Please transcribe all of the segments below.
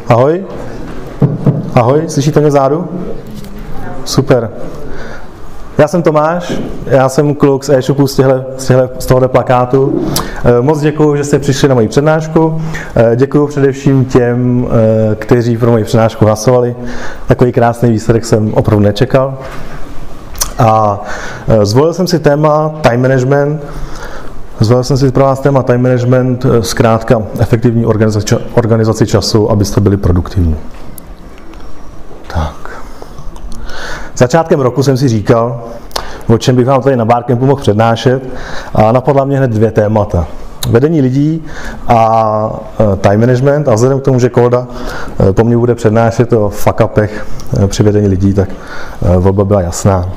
Ahoj. Ahoj, slyšíte mě vzadu? Super. Já jsem Tomáš, já jsem kluk z e-shopu z tohohle plakátu. Moc děkuju, že jste přišli na moji přednášku. Děkuju především těm, kteří pro moji přednášku hlasovali. Takový krásný výsledek jsem opravdu nečekal. A zvolil jsem si téma time management. Zvolil jsem si pro vás téma time management, zkrátka efektivní organizaci času, abyste byli produktivní. Tak. Začátkem roku jsem si říkal, o čem bych vám tady na Barcampu mohl přednášet, a napadla mě hned dvě témata. Vedení lidí a time management, a vzhledem k tomu, že Kóda po mně bude přednášet o fuck upech při vedení lidí, tak volba byla jasná.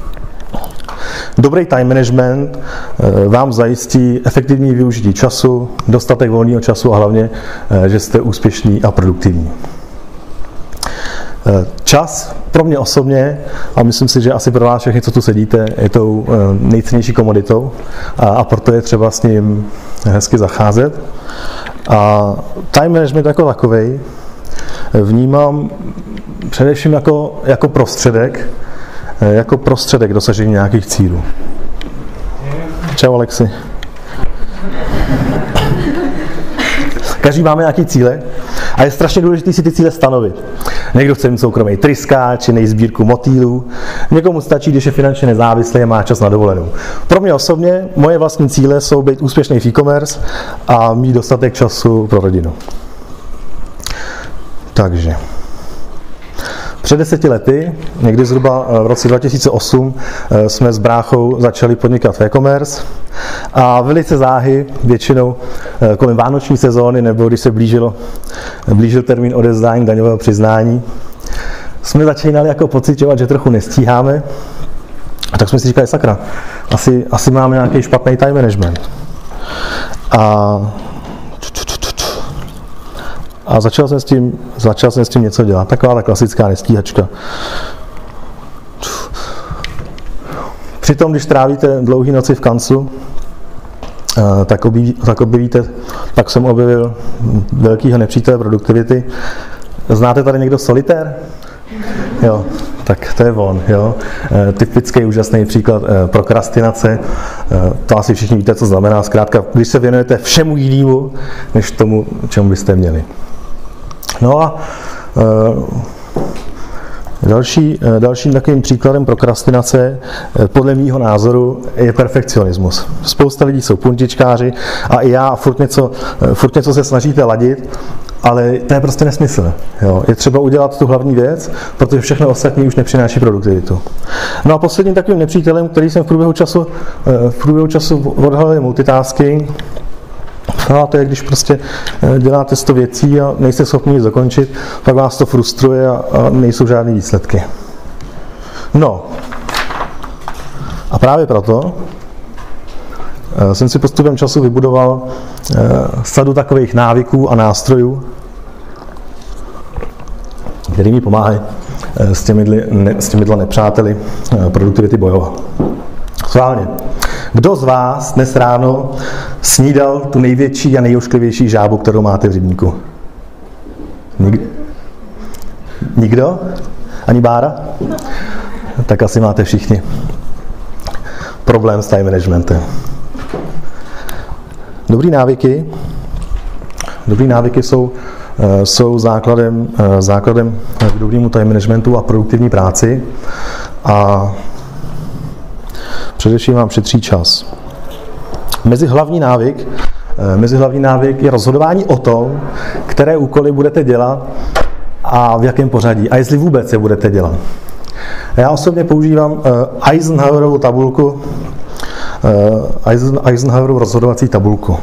Dobrý time management vám zajistí efektivní využití času, dostatek volného času a hlavně, že jste úspěšní a produktivní. Čas pro mě osobně, a myslím si, že asi pro vás všechny, co tu sedíte, je tou nejcennější komoditou a proto je třeba s ním hezky zacházet. A time management jako takovej vnímám především jako prostředek k dosažení nějakých cílů. Čau, Alexi. Každý máme nějaký cíle a je strašně důležité si ty cíle stanovit. Někdo chce mít soukromý tryskáč, jiný sbírku motýlů, někomu stačí, když je finančně nezávislý a má čas na dovolenou. Pro mě osobně moje vlastní cíle jsou být úspěšný v e-commerce a mít dostatek času pro rodinu. Takže před 10 lety, někdy zhruba v roce 2008, jsme s bráchou začali podnikat v e-commerce a velice záhy, většinou kolem vánoční sezóny nebo když se blížil termín odevzdání daňového přiznání, jsme začínali jako pociťovat, že trochu nestíháme, a tak jsme si říkali, sakra, asi máme nějaký špatný time management. A začal jsem s tím něco dělat. Taková ta klasická nestíhačka. Přitom, když trávíte dlouhé noci v kanclu, tak jsem objevil velkýho nepřítele produktivity. Znáte tady někdo solitér? Jo, tak to je on. Jo. Typický úžasný příklad prokrastinace. To asi všichni víte, co znamená. Zkrátka, když se věnujete všemu jinému, než tomu, čemu byste měli. No a dalším takovým příkladem prokrastinace podle mýho názoru je perfekcionismus. Spousta lidí jsou puntičkáři a i já furt něco se snažíte ladit, ale to je prostě nesmysl. Jo. Je třeba udělat tu hlavní věc, protože všechno ostatní už nepřináší produktivitu. No a posledním takovým nepřítelem, který jsem v průběhu času odhalil, je multitasking. No a to je, když prostě děláte 100 věcí a nejste schopni nic dokončit, pak vás to frustruje a nejsou žádné výsledky. No. A právě proto jsem si postupem času vybudoval sadu takových návyků a nástrojů, který mi pomáhají s těmihle nepřáteli produktivity bojovat. Schválně. Kdo z vás dnes ráno snídal tu největší a nejošklivější žábu, kterou máte v rybníku? Nikdo? Ani Bára? Tak asi máte všichni problém s time managementem. Dobrý návyky jsou základem k dobrému time managementu a produktivní práci a především vám šetří čas. Mezihlavní návyk je rozhodování o tom, které úkoly budete dělat a v jakém pořadí a jestli vůbec je budete dělat. Já osobně používám Eisenhowerovu tabulku, Eisenhowerovu rozhodovací tabulku.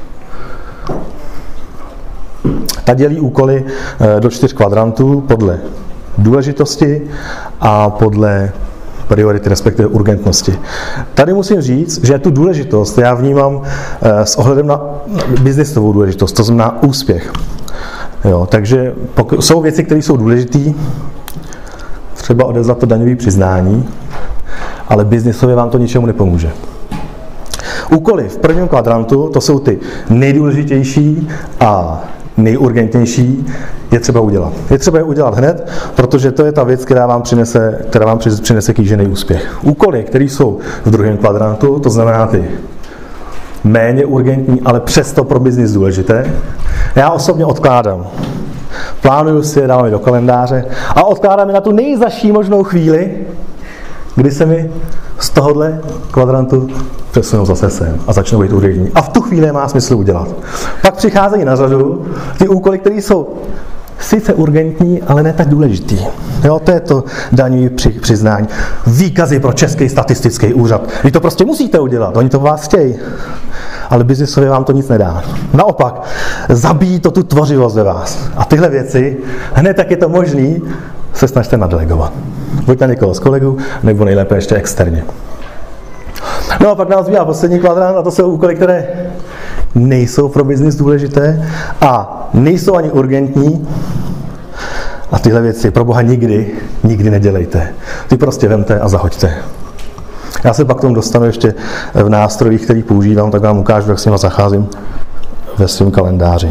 Ta dělí úkoly do 4 kvadrantů podle důležitosti a podle priority, respektive urgentnosti. Tady musím říct, že tu důležitost já vnímám s ohledem na biznisovou důležitost, to znamená úspěch. Jo, takže jsou věci, které jsou důležité, třeba odevzdat to daňové přiznání, ale biznisově vám to ničemu nepomůže. Úkoly v prvním kvadrantu, to jsou ty nejdůležitější a nejurgentnější, je třeba udělat. Je třeba je udělat hned, protože to je ta věc, která vám přinese kýžený úspěch. Úkoly, které jsou v druhém kvadrantu, to znamená ty méně urgentní, ale přesto pro biznis důležité, já osobně odkládám. Plánuju si je, dávám je do kalendáře a odkládám je na tu nejzazší možnou chvíli, kdy se mi z tohohle kvadrantu přesunou zase sem a začnou být urgentní. A v tu chvíli má smysl udělat. Pak přicházejí na řadu ty úkoly, které jsou sice urgentní, ale ne tak důležitý. Jo, to je to daňové přiznání. Výkazy pro Český statistický úřad. Vy to prostě musíte udělat, oni to po vás chtějí. Ale biznisově vám to nic nedá. Naopak, zabíjí to tu tvořivost ve vás. A tyhle věci, hned jak je to možný, se snažte nadelegovat. Buď na někoho z kolegů, nebo nejlépe ještě externě. No a pak nás zbývá poslední kvadrant a to jsou úkoly, které nejsou pro biznis důležité a nejsou ani urgentní. A tyhle věci pro Boha nikdy nedělejte. Ty prostě vemte a zahoďte. Já se pak k tomu dostanu ještě v nástrojích, který používám, tak vám ukážu, jak s nimi zacházím ve svém kalendáři.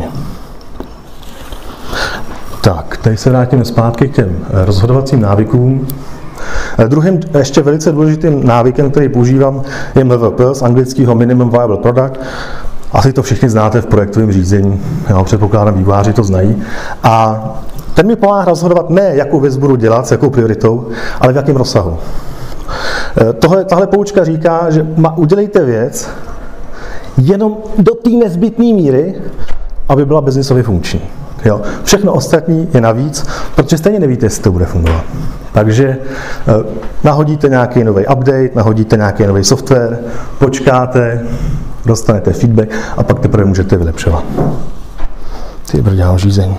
Tak, tady se vrátíme zpátky k těm rozhodovacím návykům. Druhým ještě velice důležitým návykem, který používám, je MVP z anglického Minimum Viable Product. Asi to všichni znáte v projektovém řízení, já předpokládám, vývojáři to znají. A ten mi pomáhá rozhodovat ne, jakou věc budu dělat, s jakou prioritou, ale v jakém rozsahu. Tahle poučka říká, že udělejte věc jenom do té nezbytné míry, aby byla biznisově funkční. Jo. Všechno ostatní je navíc, protože stejně nevíte, jestli to bude fungovat. Takže nahodíte nějaký nový update, nahodíte nějaký nový software, počkáte, dostanete feedback a pak teprve můžete vylepšovat. Ty brďál řízení.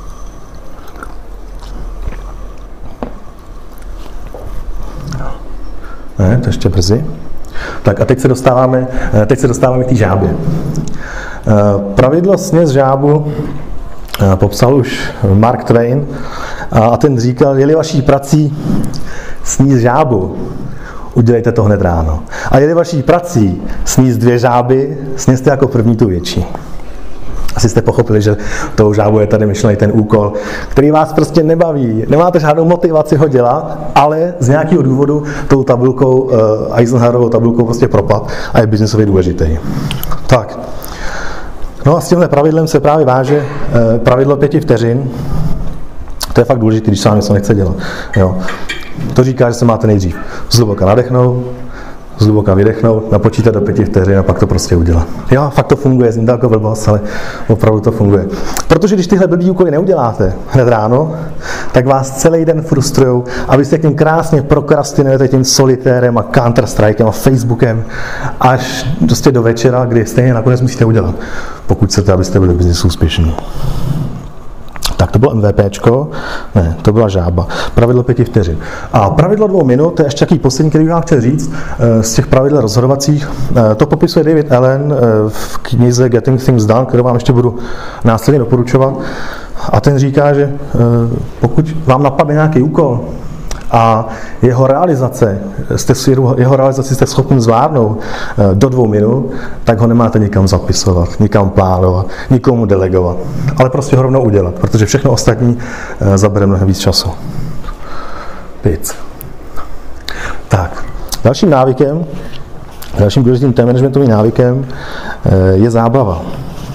Ne, to ještě brzy. Tak a teď se dostáváme k té žábě. Pravidlo sněz žábu popsal už Mark Twain a ten říkal, je-li vaší prací sníst žábu, udělejte to hned ráno. A je-li vaší prací sníst 2 žáby, sněste jako první tu větší. Asi jste pochopili, že tou žábou je tady myšlený ten úkol, který vás prostě nebaví. Nemáte žádnou motivaci ho dělat, ale z nějakého důvodu tou tabulkou, Eisenhowerovou tabulkou prostě propad a je biznisově důležitý. Tak. No a s tímhle pravidlem se právě váže pravidlo 5 vteřin. To je fakt důležité, když se vám něco nechce dělat. Jo. To říká, že se máte nejdřív zhluboka nadechnout, zhluboka vydechnout, napočítat do 5 vteřin a pak to prostě udělat. Jo, fakt to funguje, zní to jako blbost, ale opravdu to funguje. Protože když tyhle blbý úkoly neuděláte hned ráno, tak vás celý den frustrujou a vy se k ním krásně prokrastinujete tím solitérem a Counter-Strikem a Facebookem až prostě do večera, kdy stejně nakonec musíte udělat, pokud chcete, abyste byli v biznisu úspěšní. Tak to bylo MVPčko, ne, to byla žába. Pravidlo 5 vteřin. A pravidlo 2 minut, to je ještě takový poslední, který bych vám chtěl říct, z těch pravidel rozhodovacích. To popisuje David Allen v knize Getting Things Done, kterou vám ještě budu následně doporučovat. A ten říká, že pokud vám napadne nějaký úkol a jeho realizaci jste schopni zvládnout do 2 minut, tak ho nemáte nikam zapisovat, nikam plánovat, nikomu delegovat, ale prostě ho rovnou udělat, protože všechno ostatní zabere mnohem víc času. Pic. Tak, dalším důležitým managementovým návykem je zábava.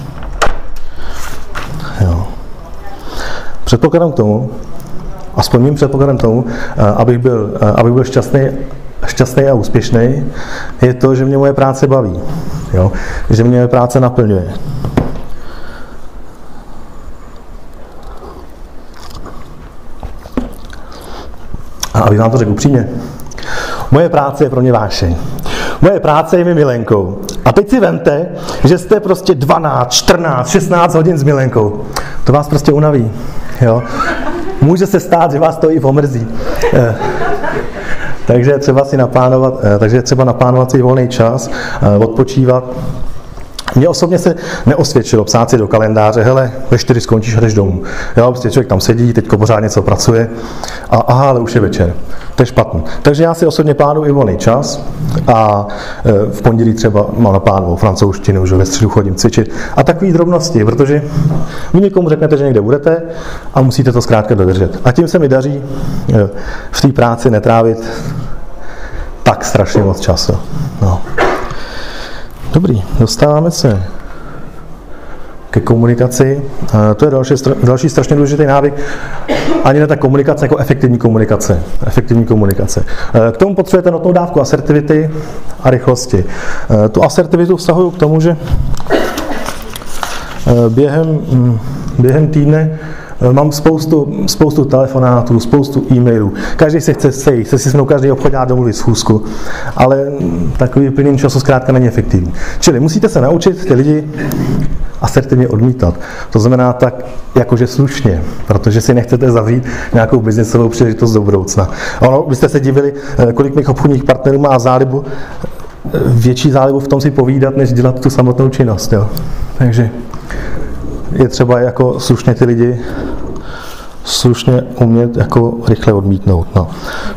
Jo. Předpokladám k tomu, aspoň mým předpokladem tomu, abych byl šťastný a úspěšný, je to, že mě moje práce baví. Jo? Že mě moje práce naplňuje. A abych vám to řekl upřímně, moje práce je pro mě vášeň. Moje práce je mi milenkou. A teď si vemte, že jste prostě 12, 14, 16 hodin s milenkou. To vás prostě unaví. Jo? Může se stát, že vás to i pomrzí. Takže je třeba naplánovat si volný čas, odpočívat. Mně osobně se neosvědčilo psát si do kalendáře, hele, ve 4 skončíš a jdeš domů. Jo, prostě člověk tam sedí, teďko pořád něco pracuje a aha, ale už je večer. To je špatný. Takže já si osobně plánuju i volný čas a v pondělí třeba mám naplánovou francouzštinu, že ve středu chodím cvičit a takový drobnosti, protože vy někomu řeknete, že někde budete a musíte to zkrátka dodržet. A tím se mi daří v té práci netrávit tak strašně moc času. No. Dobrý, dostáváme se ke komunikaci. To je další strašně důležitý návyk. Ani ne ta komunikace jako efektivní komunikace. Efektivní komunikace. K tomu potřebujete notnou dávku asertivity a rychlosti. Tu asertivitu vztahuju k tomu, že během týdne mám spoustu telefonátů, spoustu e-mailů. Každý se chce sejít, chce si se mnou každý obchodňák domluvit schůzku, ale takový plný času zkrátka není efektivní. Čili musíte se naučit ty lidi asertivně odmítat. To znamená tak, jakože slušně, protože si nechcete zavřít nějakou biznesovou příležitost do budoucna. Ono, byste se divili, kolik mých obchodních partnerů má zálibu, větší zálibu v tom si povídat, než dělat tu samotnou činnost. Jo. Takže je třeba jako slušně ty lidi slušně umět jako rychle odmítnout. No.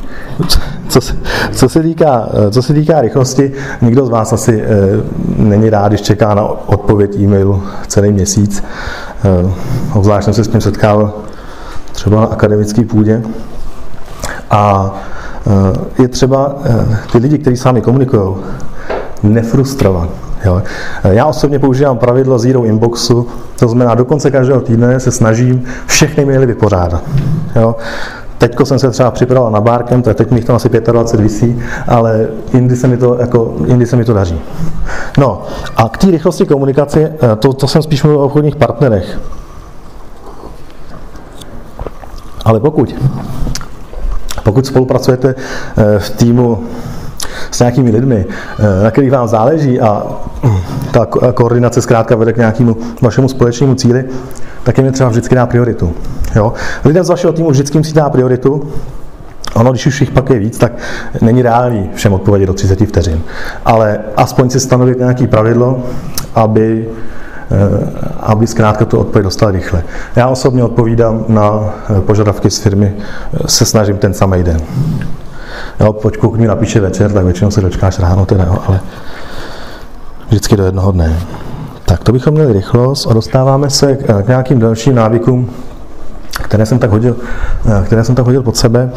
Co se týká rychlosti, nikdo z vás asi není rád, když čeká na odpověď e-mailu celý měsíc. Obzvlášť jsem se s tím setkal třeba na akademické půdě. A je třeba ty lidi, kteří s vámi komunikují, nefrustrovat. Jo. Já osobně používám pravidlo Zero Inboxu, to znamená, do konce každého týdne se snažím všechny maily vypořádat. Jo. Teďko jsem se třeba připravil na Barcamp, tak teď mi tam asi 25 visí, ale jindy se mi to daří. No a k té rychlosti komunikace, to jsem spíš mluvil o obchodních partnerech. Ale pokud spolupracujete v týmu s nějakými lidmi, na kterých vám záleží a ta koordinace zkrátka vede k nějakému vašemu společnému cíli, tak jim je třeba vždycky dá prioritu. Jo? Lidem z vašeho týmu vždycky musí dát prioritu. Ono, když už jich pak je víc, tak není reálný všem odpovědět do 30 vteřin. Ale aspoň si stanovit nějaké pravidlo, aby zkrátka tu odpověď dostal rychle. Já osobně odpovídám na požadavky z firmy, se snažím ten samý den. Jo, pokud mi napíše večer, tak většinou se dočkáš ráno, teda, jo, ale vždycky do jednoho dne. Tak to bychom měli rychlost a dostáváme se k nějakým dalším návykům, které jsem tak hodil pod sebe.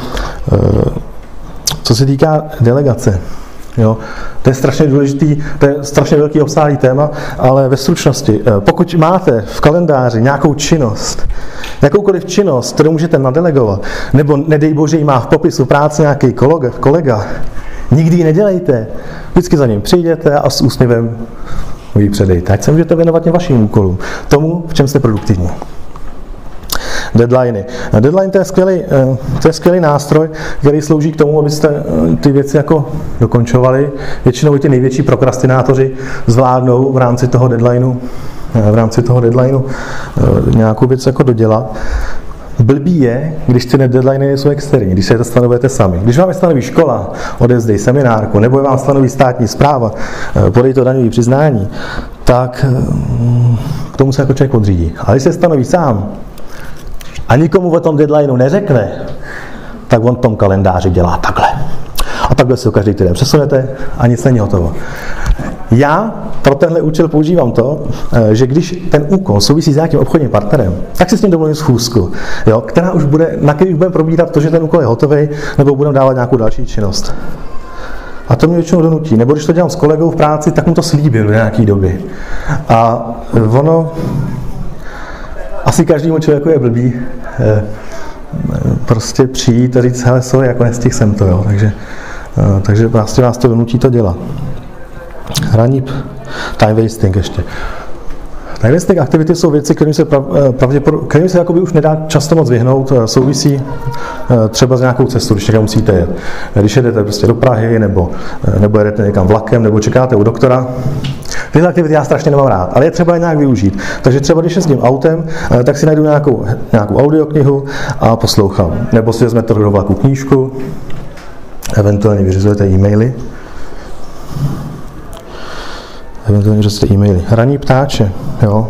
Co se týká delegace, jo, to je strašně důležitý, to je strašně velký obsáhlý téma, ale ve stručnosti, pokud máte v kalendáři nějakou činnost, jakoukoliv činnost, kterou můžete nadelegovat, nebo nedej bože jí má v popisu práce nějaký kolega, nikdy ji nedělejte, vždycky za ním přijdete a s úsměvem ji předejte, ať se můžete věnovat těm vašim úkolům, tomu, v čem jste produktivní. Deadliny. Deadline to je skvělý nástroj, který slouží k tomu, abyste ty věci jako dokončovali. Většinou i ty největší prokrastinátoři zvládnou v rámci toho deadlineu nějakou věc jako dodělat. Blbý je, když ty deadliny jsou externí, když se to stanovujete sami. Když vám je stanoví škola, odevzdej seminárku, nebo vám stanoví státní správa, podej to daňové přiznání, tak k tomu se jako člověk podřídí. Ale když se stanoví sám a nikomu o tom deadlineu neřekne, tak on v tom kalendáři dělá takhle. A takhle si ho každý týden přesunete a nic není hotovo. Já pro tenhle účel používám to, že když ten úkol souvisí s nějakým obchodním partnerem, tak si s ním dovolím schůzku, jo, na který už budeme probírat to, že ten úkol je hotový, nebo budeme dávat nějakou další činnost. A to mě většinou donutí. Nebo když to dělám s kolegou v práci, tak mu to slíbím do nějaké doby. A ono asi každému člověku je blbý prostě přijít a říct, hele, sorry, jako nestihl jsem to, jo. Takže prostě vás to donutí to dělat. Hraní, time wasting ještě. Time wasting aktivity jsou věci, kterým se jakoby už nedá často moc vyhnout, souvisí třeba s nějakou cestou, když někam musíte jet. Když jedete prostě do Prahy, nebo jedete někam vlakem, nebo čekáte u doktora. Tyhle aktivity já strašně nemám rád, ale je třeba je nějak využít. Takže třeba když jezdím autem, tak si najdu nějakou audioknihu a poslouchám. Nebo si vezmete do vlaku knížku, eventuálně vyřizujete e-maily. eventuálně řešíte e-maily. Ranní ptáče, jo.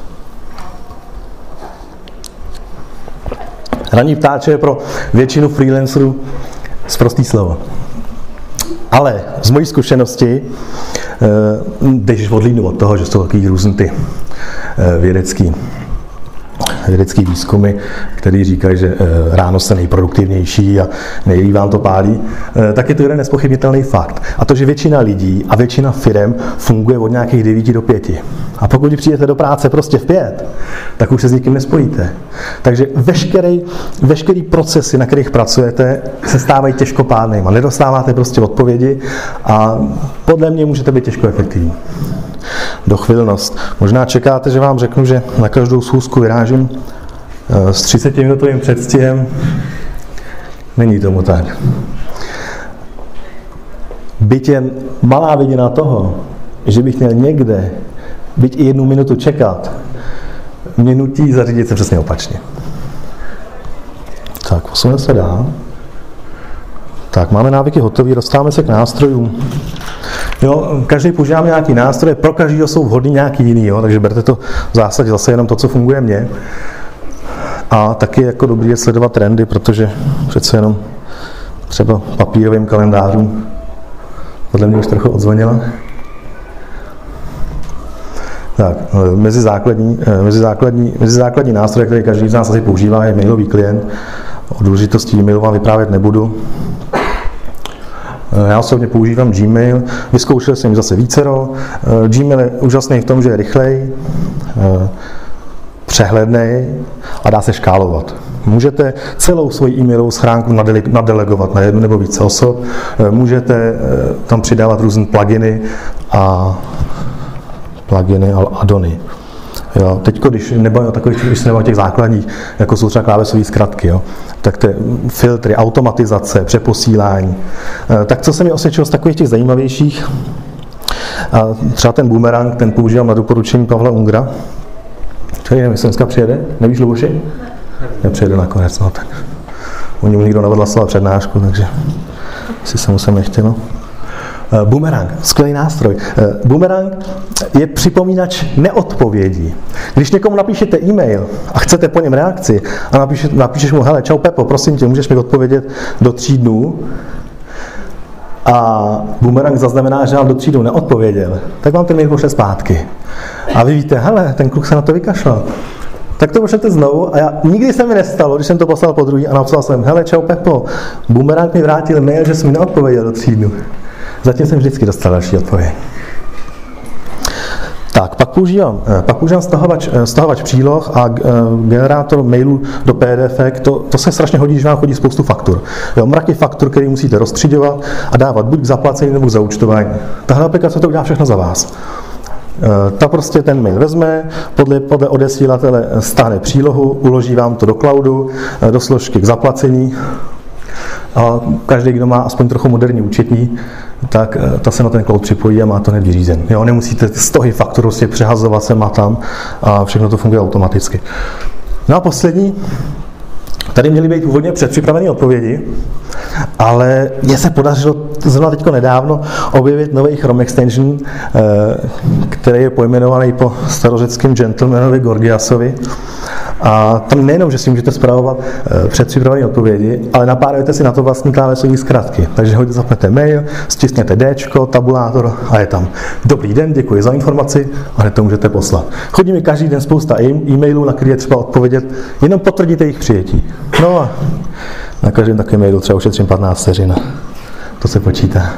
Ranní ptáče je pro většinu freelancerů sprostý slovo. Ale z mojí zkušenosti, když odlídnu od toho, že jsou takový různý ty vědecký výzkumy, který říkají, že ráno jste nejproduktivnější a nejlíp vám to pálí, tak je to jeden nezpochybnitelný fakt. A to, že většina lidí a většina firem funguje od nějakých 9 do 5. A pokud přijdete do práce prostě v 5, tak už se s nikým nespojíte. Takže veškerý procesy, na kterých pracujete, se stávají těžkopádnými. Nedostáváte prostě odpovědi a podle mě můžete být těžko efektivní. Dochvilnost. Možná čekáte, že vám řeknu, že na každou schůzku vyrážím s 30-minutovým předstihem. Není tomu tak. Byť jen malá vidina toho, že bych měl někde byť i 1 minutu čekat, mě nutí zařídit se přesně opačně. Tak, posuneme se dál. Tak, máme návyky hotový, dostáváme se k nástrojům. Jo, každý používám nějaký nástroje, pro každého jsou vhodný nějaký jiný, jo, takže berte to v zásadě zase jenom to, co funguje mně. A taky jako dobrý je sledovat trendy, protože přece jenom třeba papírovým kalendářům podle mě už trochu odzvonila. Tak, mezi základní nástroje, které každý z nás asi používá, je mailový klient. O důležitosti e-mailu vám vyprávět nebudu. Já osobně používám Gmail, vyzkoušel jsem zase vícero. Gmail je úžasný v tom, že je rychlej, přehlednej a dá se škálovat. Můžete celou svoji e-mailovou schránku nadelegovat na 1 nebo více osob, můžete tam přidávat různé pluginy a addony. Jo, teď, když se nebavím o těch základních, jako jsou třeba klávesové zkratky, jo, tak ty filtry, automatizace, přeposílání. Tak co se mi osvědčilo z takových těch zajímavějších, třeba ten boomerang, ten používám na doporučení Pavla Ungra. Čili nevím, jestli dneska přijede, nevíš, Luboši? Nepřijede nakonec, no tak. U němu nikdo neodhlasoval přednášku, takže si se musím nechtělo. Boomerang, skvělý nástroj. Boomerang je připomínač neodpovědí. Když někomu napíšete e-mail a chcete po něm reakci a napíšeš mu, hele, čau Pepo, prosím tě, můžeš mi odpovědět do 3 dnů, a boomerang zaznamená, že vám do 3 dnů neodpověděl, tak vám ten mail pošle zpátky. A vy víte, hele, ten kluk se na to vykašlal. Tak to pošlete znovu a nikdy se mi nestalo, když jsem to poslal po druhý a napsal jsem, hele, čau Pepo, boomerang mi vrátil mail, že jsi mi neodpověděl do 3 dnů. Zatím jsem vždycky dostal další odpověď. Tak, pak používám stahovač příloh a generátor mailů do PDF. To se strašně hodí, když vám chodí spoustu faktur. Jo, mraky faktur, které musíte rozstřiďovat a dávat buď k zaplacení nebo k zaúčtování. Tahle aplikace to udělá všechno za vás. Ta prostě ten mail vezme, podle odesílatele stáhne přílohu, uloží vám to do cloudu, do složky k zaplacení. A každý, kdo má aspoň trochu moderní účetní, tak ta se na ten cloud připojí a má to hned vyřízen. Jo, nemusíte stohy faktur prostě přehazovat sem a tam a všechno to funguje automaticky. No a poslední, tady měly být původně předpřipravené odpovědi, ale mně se podařilo zrovna teďko nedávno objevit nový Chrome extension, který je pojmenovaný po starořeckém gentlemanovi Gorgiasovi. A tam nejenom, že si můžete zpravovat předpřipravené odpovědi, ale napárujete si na to vlastní klávesové zkratky. Takže hodně zapnete mail, stiskněte Dčko, tabulátor a je tam. Dobrý den, děkuji za informaci a hned to můžete poslat. Chodí mi každý den spousta e-mailů, na které je třeba odpovědět, jenom potvrdíte jejich přijetí. No a na každém takovém mailu třeba ušetřím 15 vteřin. To se počítá.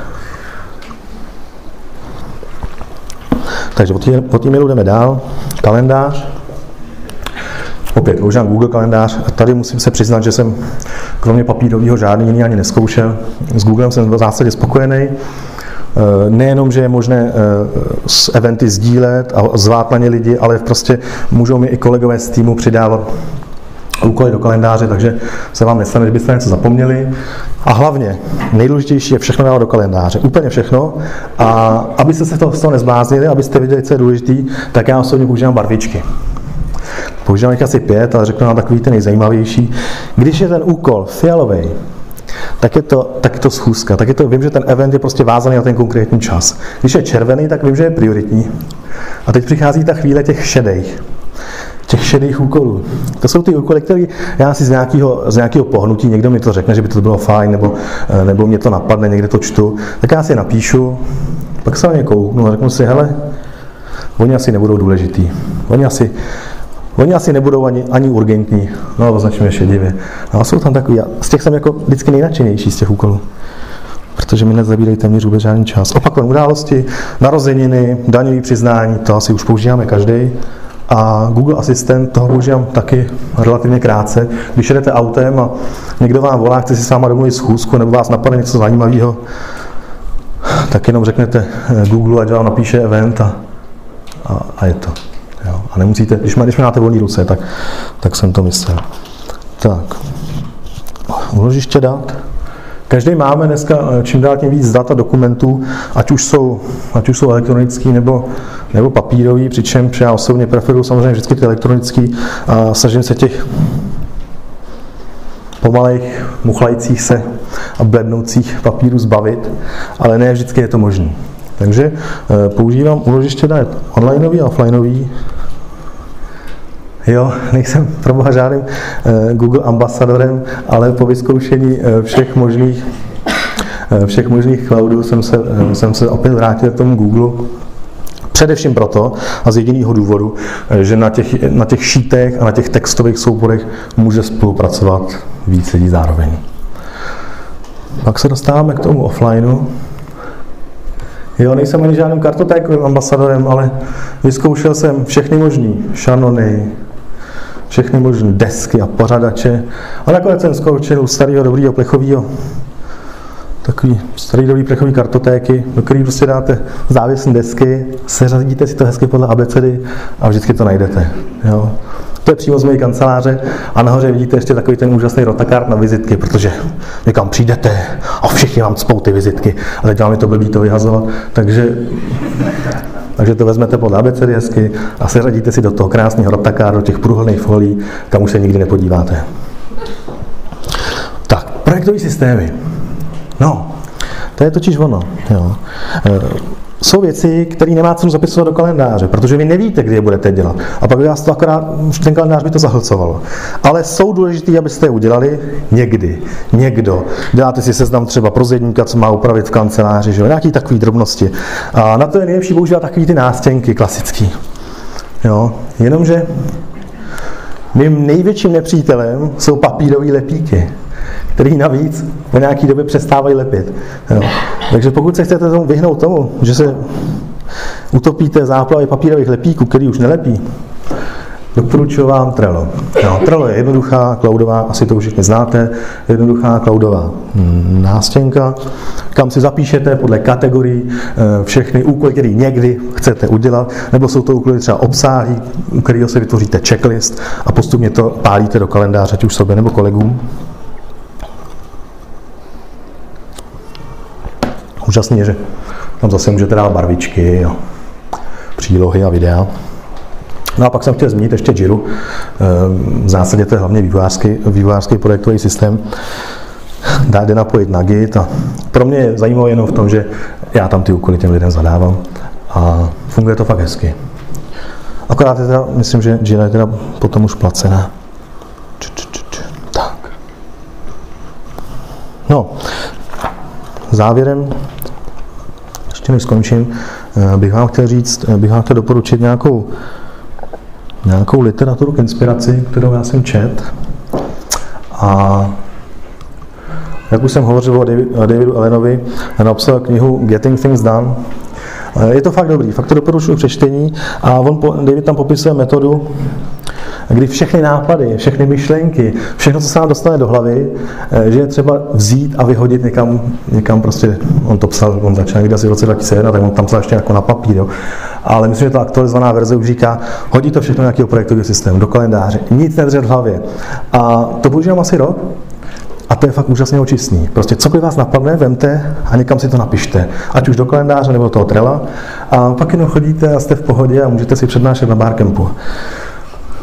Takže od e-mailu jdeme dál. Kalendář. Opět používám Google kalendář. Tady musím se přiznat, že jsem kromě papírového žádný jiný ani nezkoušel. S Googlem jsem v zásadě spokojený. Nejenom, že je možné s eventy sdílet a zvát na ně lidi, ale prostě můžou mi i kolegové z týmu přidávat úkoly do kalendáře, takže se vám nestane, že byste něco zapomněli. A hlavně, nejdůležitější je všechno dávat do kalendáře. Úplně všechno. A abyste se z toho nezbláznili, abyste viděli, co je důležitý, tak já osobně používám barvičky. Používám jich asi 5, ale řeknu vám takový ten nejzajímavější. Když je ten úkol fialový, tak je to schůzka. Vím, že ten event je prostě vázaný na ten konkrétní čas. Když je červený, tak vím, že je prioritní. A teď přichází ta chvíle těch šedých úkolů. To jsou ty úkoly, které já si z nějakého pohnutí, někdo mi to řekne, že by to bylo fajn, nebo mě to napadne, někde to čtu, tak já si je napíšu, pak se na ně kouknu a řeknu si, hele, oni asi nebudou důležitý. Oni asi nebudou ani urgentní. No, označíme šedivě. No a jsou tam takový, z těch jsem jako vždycky nejnadšenější z těch úkolů. Protože mi nezabírají téměř vůbec žádný čas. Opakujeme události, narozeniny, daňový přiznání, to asi už používáme každý. A Google Asistent, toho používám taky relativně krátce. Když jedete autem a někdo vám volá, chce si s váma domluvit schůzku, nebo vás napadne něco zajímavého, tak jenom řeknete Google, ať vám napíše event a je to. Jo. A nemusíte, když máte volné ruce, tak jsem to myslel. Tak, úložiště dat. Každý máme dneska čím dál tím víc dat a dokumentů, ať už jsou elektronický nebo papírový, přičemž já osobně preferuji samozřejmě vždycky ty elektronický a snažím se těch pomalejch, muchlajících se a blednoucích papírů zbavit, ale ne vždycky je to možné. Takže používám úložiště dat onlineový a offlineový. Jo, nejsem pro boha žádným Google ambasadorem, ale po vyzkoušení všech možných cloudů jsem se opět vrátil k tomu Google. Především proto a z jediného důvodu, že na těch šítech a na těch textových souborech může spolupracovat víc lidí zároveň. Pak se dostáváme k tomu offlineu. Jo, nejsem ani žádným kartotékovým ambasadorem, ale vyzkoušel jsem všechny možný šanony, všechny možné desky a pořadače. A nakonec jsem zkoušel starého dobrýho plechového, takový starý dobrý plechový kartotéky, do kterých prostě dáte závěsné desky, seřadíte si to hezky podle abecedy a vždycky to najdete. Jo. To je přímo z mé kanceláře a nahoře vidíte ještě takový ten úžasný rotakard na vizitky, protože někam přijdete a všichni vám cpou ty vizitky a teď vám je to blbý to vyhazovat, takže to vezmete podle abecedy hezky a seřadíte si do toho krásného rotakardu, do těch průhledných folí, kam už se nikdy nepodíváte. Tak, projektové systémy. No, to je totiž ono. Jo. Jsou věci, které nemá cenu zapisovat do kalendáře, protože vy nevíte, kdy je budete dělat. A pak by vás to akorát, ten kalendář by to zahlcovalo. Ale jsou důležité, abyste je udělali někdo. Děláte si seznam třeba pro zedníka, co má upravit v kanceláři, že jo? Nějaký takový drobnosti. A na to je nejlepší používat takový ty nástěnky klasický. Jo? Jenomže mým největším nepřítelem jsou papírové lepíky, který navíc po nějaký době přestávají lepit. Jo. Takže pokud se chcete vyhnout tomu, že se utopíte záplavy papírových lepíků, který už nelepí, doporučuji vám Trello. Jo, Trello je jednoduchá, cloudová, asi to už všichni znáte, jednoduchá cloudová nástěnka, kam si zapíšete podle kategorií všechny úkoly, které někdy chcete udělat, nebo jsou to úkoly třeba obsáhlý, u kterého si vytvoříte checklist a postupně to pálíte do kalendáře, ať už sobě nebo kolegům. Úžasný je, že tam zase můžete dát barvičky, jo, přílohy a videa. No a pak jsem chtěl zmínit ještě Jiru. V zásadě to je hlavně vývojářský projektový systém. Jde napojit na Git a pro mě je zajímavé jenom v tom, že já tam ty úkoly těm lidem zadávám a funguje to fakt hezky. Akorát teda, myslím, že Jira je teda potom už placená. Tak. No, závěrem, ještě než skončím, bych vám chtěl doporučit nějakou literaturu k inspiraci, kterou já jsem čet. A jak už jsem hovořil o Davidu Allenovi, napsal knihu Getting Things Done. Je to fakt dobrý, fakt to doporučuji k přečtení a David tam popisuje metodu, kdy všechny nápady, všechny myšlenky, všechno, co se nám dostane do hlavy, že je třeba vzít a vyhodit někam prostě, on začal někdy asi v roce 2001, tak on tam psal ještě jako na papír, jo. Ale myslím, že ta aktualizovaná verze už říká, hodí to všechno do nějakého projektového systému, do kalendáře, nic nedržet v hlavě. A to používám asi rok. A to je fakt úžasně očistný. Prostě cokoliv vás napadne, vemte a někam si to napište. Ať už do kalendáře nebo do toho Trella. A pak jenom chodíte a jste v pohodě a můžete si přednášet na barcampu.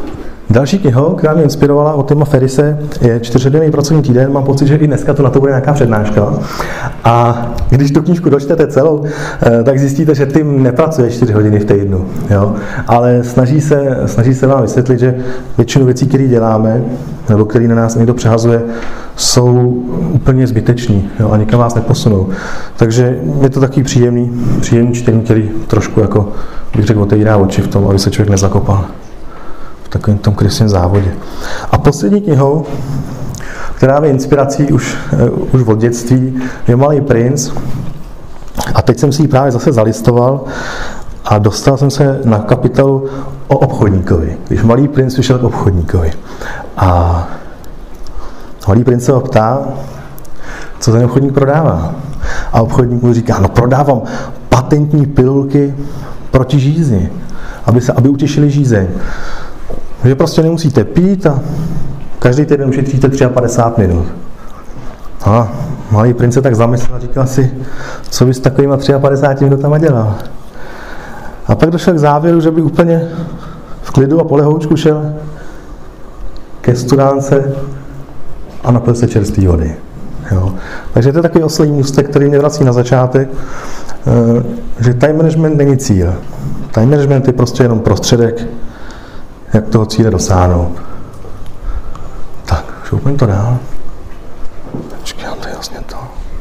Další knihou, která mě inspirovala od Tima Ferrise, je 4denní pracovní týden. Mám pocit, že i dneska to na to bude nějaká přednáška. A když tu knížku dočtete celou, tak zjistíte, že Tim nepracuje 4 hodiny v týdnu. Jo? Ale snaží se vám vysvětlit, že většinu věcí, které děláme, nebo které na nás někdo přehazuje, jsou úplně zbytečný, jo? A nikam vás neposunou. Takže je to takový příjemný čtení, který trošku, jako bych řekl, otevírá oči v tom, aby se člověk nezakopal v takovém tom krysím závodě. A poslední knihou, která je inspirací už od dětství, je Malý princ. A teď jsem si ji právě zase zalistoval a dostal jsem se na kapitolu o obchodníkovi. Když Malý princ vyšel k obchodníkovi. A Malý princ se ho ptá, co ten obchodník prodává. A obchodník mu říká, no prodávám patentní pilulky proti žízni, aby utěšili žízeň. Že prostě nemusíte pít a každý týden ušetříte 53 minut. A Malý princ se tak zamyslel a říkal si, co by s takovýma 53 minutama dělal. A pak došel k závěru, že by úplně v klidu a polehoučku šel ke studánce a napil se čerstvé vody. Jo. Takže to je takový oslý můstek, který mě vrací na začátek, že time management není cíl. Time management je prostě jenom prostředek, jak toho cíle dosáhnout. Tak, šoupím to dál. Počkej, to je jasně to.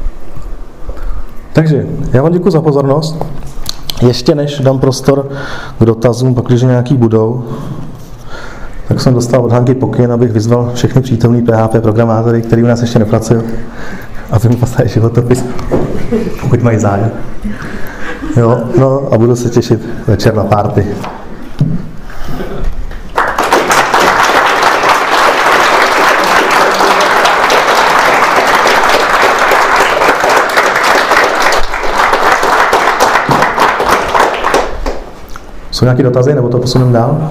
Takže, já vám děkuji za pozornost. Ještě než dám prostor k dotazům, pak když nějaký budou, tak jsem dostal od Hanky pokyn, abych vyzval všechny přítomný PHP programátory, který u nás ještě nepracují, aby mi poslali životopis, pokud mají zájem. Jo, no a budu se těšit večer na party. Jsou nějaké dotazy, nebo to posuneme dál?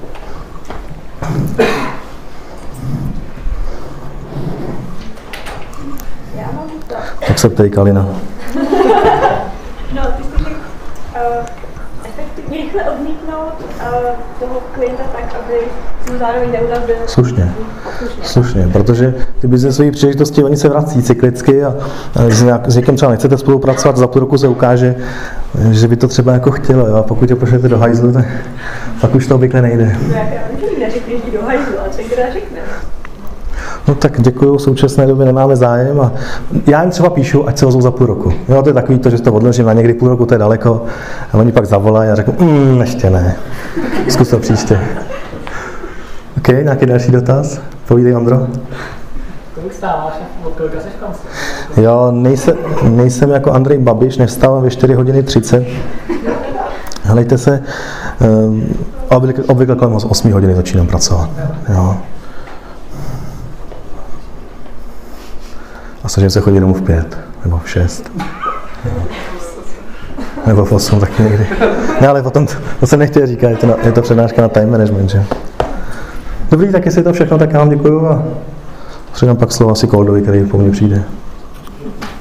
Já mám to. Tak se ptej, Kalina. No, ty jsi řekl efektivně rychle odmítnout toho klienta tak, aby mu zároveň neurazil. Slušně, protože ty biznesové příležitosti, oni se vrací cyklicky a s někým třeba nechcete spolupracovat, za půl roku se ukáže, že by to třeba jako chtělo, jo? A pokud je pošlete do hajzlu, tak pak už to obvykle nejde. No jak já neřekneš do hajzlu, a co teda řekne? No tak děkuju, v současné době nemáme zájem a já jim třeba píšu, ať se ozvou za půl roku. Jo, to je takový to, že to odložím na někdy půl roku, to je daleko a oni pak zavolají a řeknou, ještě ne, zkus to příště. OK, nějaký další dotaz? Povídej, Ondro. Kolik stáváš a od kolika seš kancel? Jo, nejsem jako Andrej Babiš, nevstávám ve 4 hodiny 30. Helejte se, obvykle kolem 8 hodiny začínám pracovat. Jo. A snažím se chodit domů v 5, nebo v 6. Jo. Nebo v 8 taky někdy. Ne, ale potom to se nechtěl říkat, je to přednáška na time management, že? Dobrý, tak jestli je to všechno, tak já vám děkuju a předám pak slovo asi Koldovi, který po mně přijde.